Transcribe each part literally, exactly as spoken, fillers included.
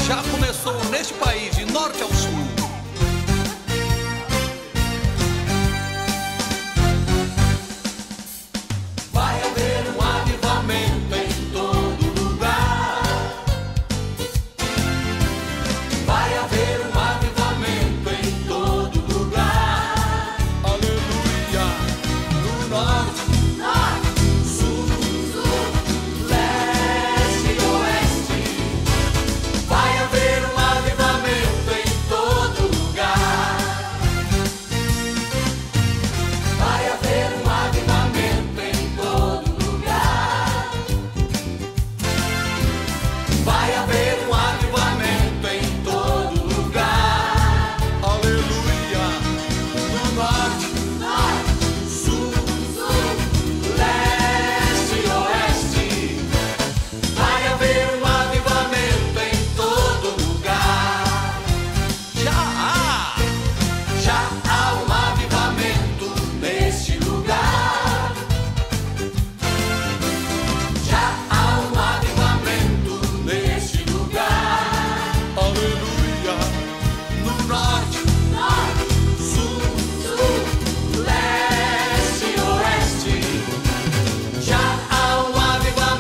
já começou neste país, de norte ao sul. Vai haver um avivamento em todo lugar. Vai haver um avivamento em todo lugar. Aleluia. No norte, sul, leste e oeste. Vai haver um avivamento em todo lugar. Vai haver um avivamento em todo lugar. Vai haver um avivamento em todo lugar. Aleluia. No norte, sul, leste e oeste. Vai haver um avivamento em todo lugar. Já há, já há um avivamento neste lugar. Já há um avivamento neste lugar. Aleluia. No norte, sul, leste e oeste. Já há um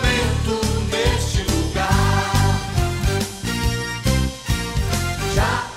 avivamento neste lugar. Já